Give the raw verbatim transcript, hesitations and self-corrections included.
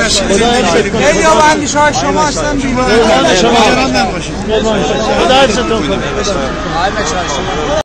خیلی ها بندیش های شما هستن بیرون. خدا حفظتون کنه.